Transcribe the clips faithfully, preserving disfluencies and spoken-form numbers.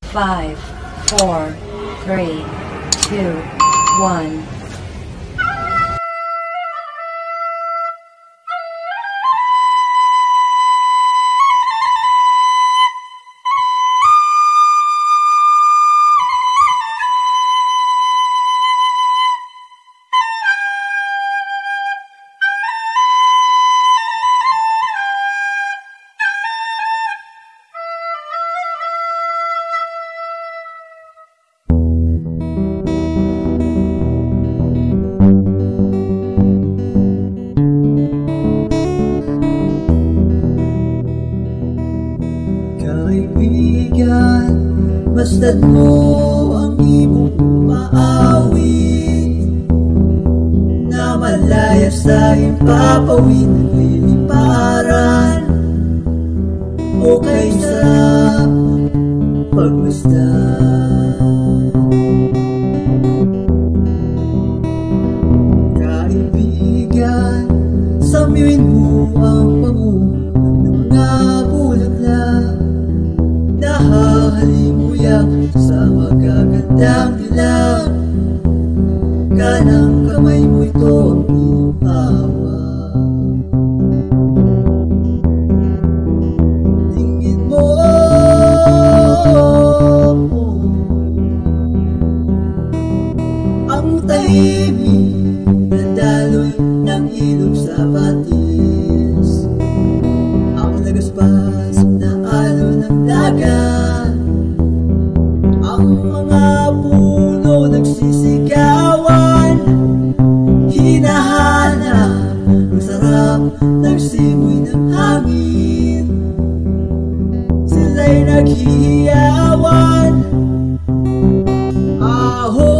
five, four, three, two, one. Basta't mo ang imong maawit na malaya sa ipapawid at liliparan o kaysa pagmasdan. Kaibigan, samyuin mo ang pamuhay ng mga bulaklak na hahalimuyak sa magagandang dilag. Kanang kamay mo ito ang iyong hawak. Tingin mo ang tahimik na daloy ng ilog sa batis, ang nagaspas na alon ng dagat, ang mga puno nagsisigawan, hinahanap ang sarap ng simoy ng hangin. Sila'y naghihiyawan, aho.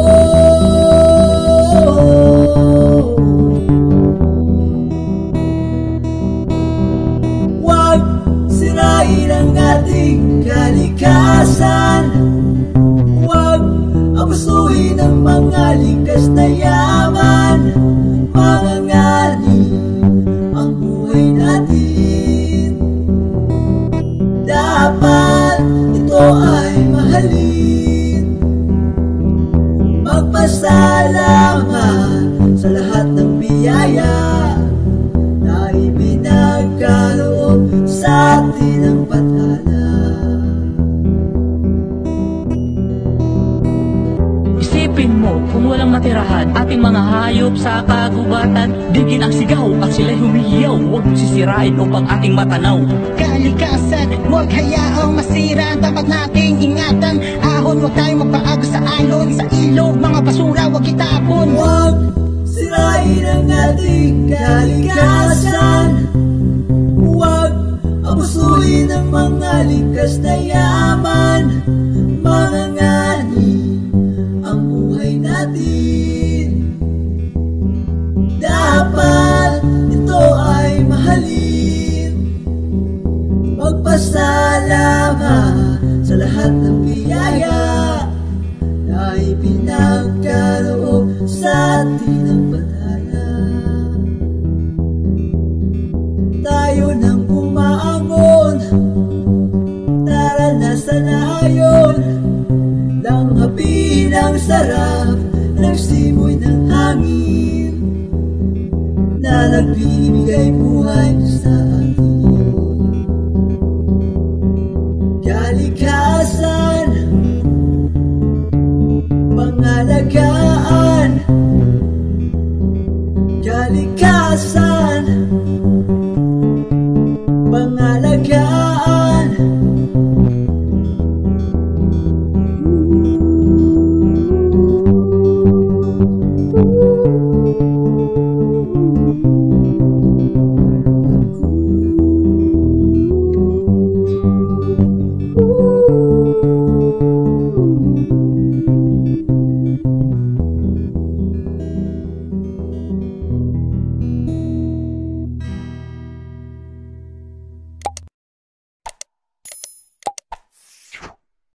Huwag sirain ang ating kalikasan, huwag abusuhin ang mga likas na yaman. Manganganib ang buhay natin, dapat ito ay mahalin. Magpasalamat sa lahat ng biyaya na ibinagkaloob sa atin ng batala. Isipin mo kung walang matirahan, ating mga hayop sa kagubatan, digin ang sigaw at sila'y humihiyaw. Huwag mong sisirain upang ating matanaw. Kalikasan, huwag hayaang masira, dapat nating ingatan. Ahon, huwag tayong magpaago sa alon, sa ilog, mga basura, huwag itapon. Huwag sirain ang ating kalikasan, huwag abusuhin ang mga likas na yaman. Manganganib ang buhay natin, dapat ito ay mahalin. Magpasalamat sa lahat ng biyaya na ipinagkaloob sa atin ng batala. Tayo nang umaangon, tara na sa nayon, langhapin ang sarap ng simoy ng hangin na nagbibigay buhay sa atin. Kalikasan, pangalagaan. Kalikasan, pangalagaan.